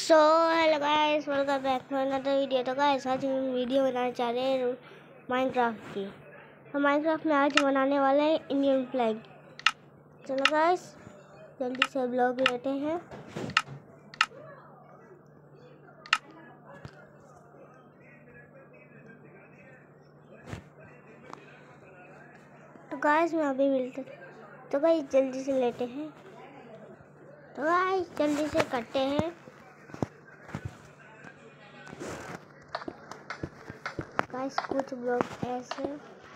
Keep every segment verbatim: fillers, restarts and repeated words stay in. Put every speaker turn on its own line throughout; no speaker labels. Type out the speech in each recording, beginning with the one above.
So hello guys, welcome back to another video. तो guys आज हम वीडियो बनाने चाह रहे हैं माइनक्राफ्ट की। तो माइनक्राफ्ट में आज बनाने वाले हैं इंडियन फ्लैग। चलो गाइस जल्दी से ब्लॉग लेते हैं। तो गाइस में अभी मिलते, तो गाइस जल्दी से लेते हैं। तो गाइस जल्दी से करते हैं। गाइस कुछ ब्लॉग ऐसे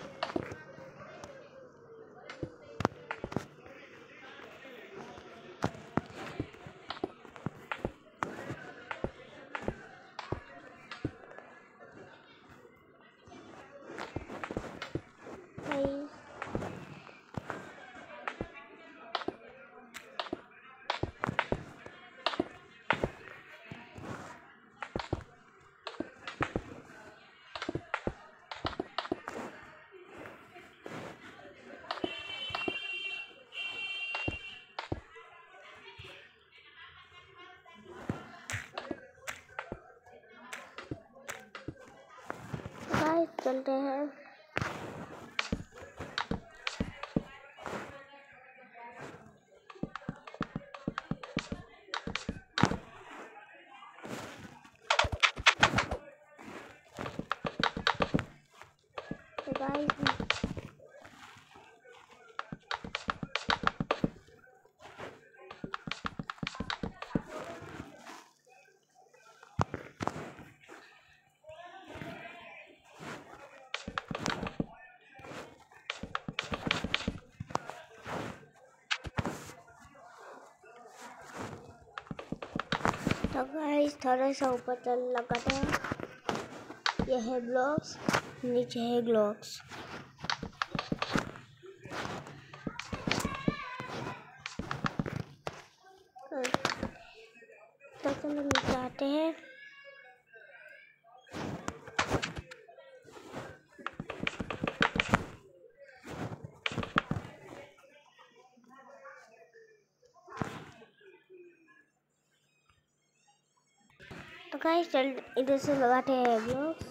गाइस चलते हैं। तो गाइस तो गाइस थोड़ा सा ऊपर चल लगाते हैं। यह है ब्लॉक्स, नीचे है ग्लॉक्स। तो चलो नीचे आते हैं। तो गाइस चल इधर से लगाते हैं ब्लॉक्स।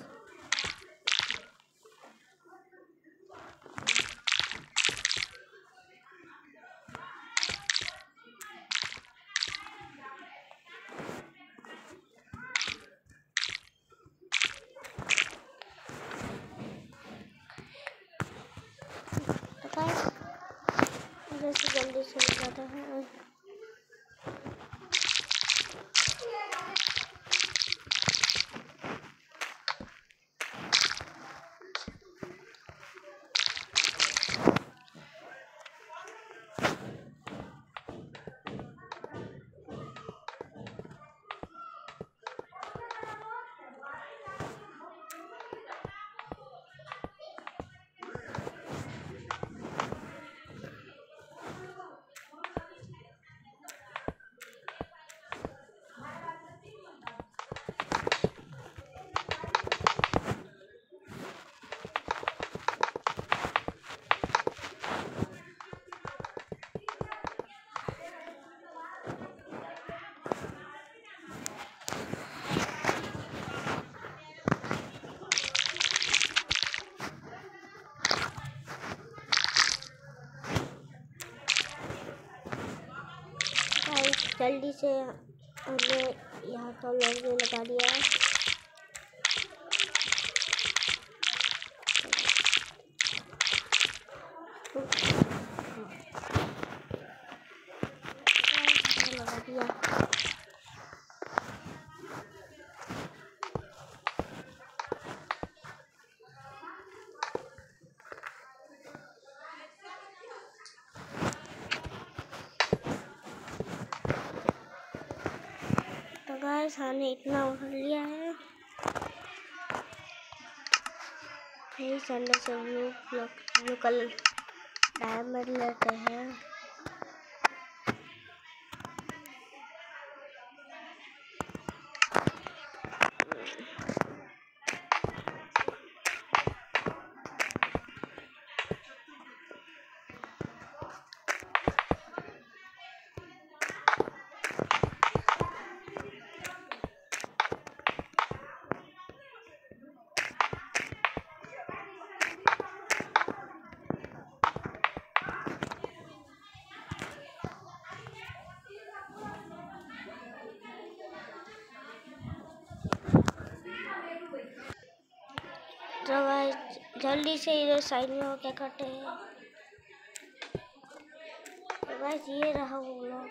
तो गाइस इधर से जल्दी से लगाते हैं। जल्दी से हमने यहाँ तो लोग लगा दिया है। लगा दिया। तो गाइस हमने इतना उठा लिया है। फिर अंदर से ब्लू ब्लू कलर डायमंड लेते हैं। तो गाइस जल्दी से इधर साइड में होके करते हैं। तो गाइस ये रहा वो लोग।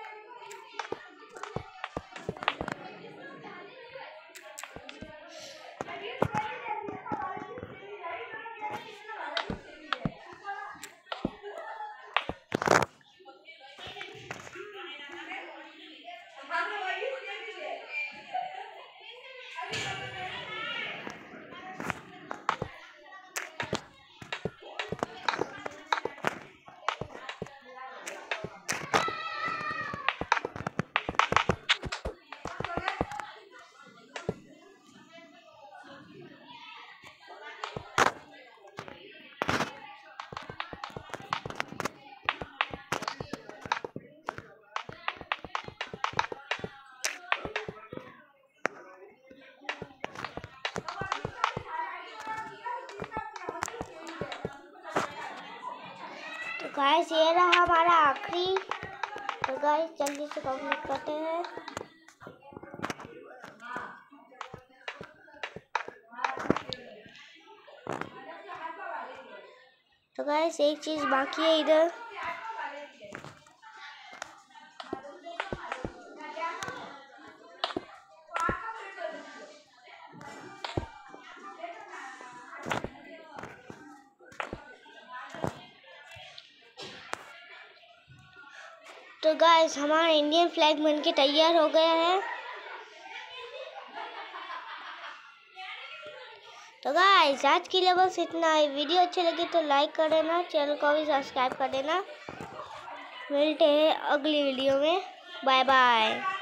तो गाइस ये रहा हमारा आखिरी। तो गाइस जल्दी से कंप्लीट करते हैं। तो गाइस एक चीज बाकी है इधर। तो गाइस हमारा इंडियन फ्लैग बनके तैयार हो गया है। तो गाइस आज के लिए बस इतना ही। वीडियो अच्छी लगी तो लाइक कर देना, चैनल को भी सब्सक्राइब कर देना। मिलते हैं अगली वीडियो में। Bye bye.